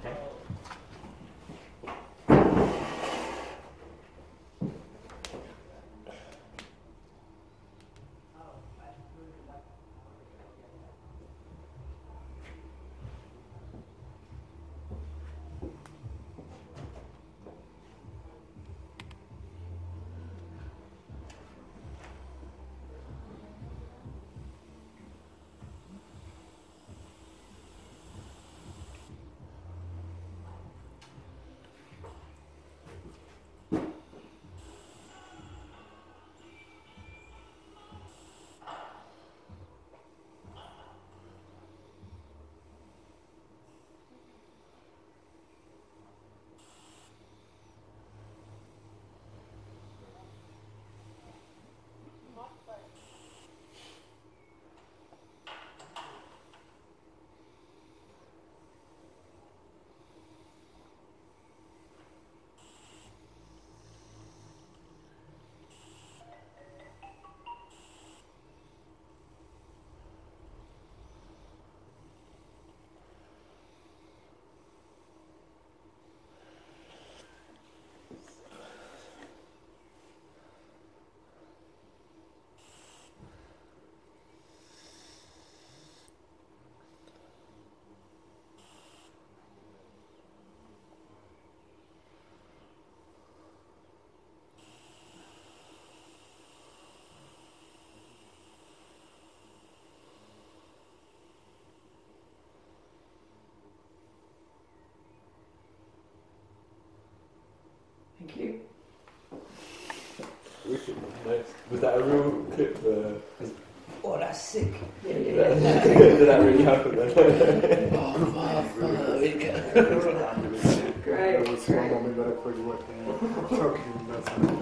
Thank you. Wicked. Nice. Was that a real clip? Oh, that's sick. Yeah. Did that really happen then? Great. That was one moment that I thought you were talking about.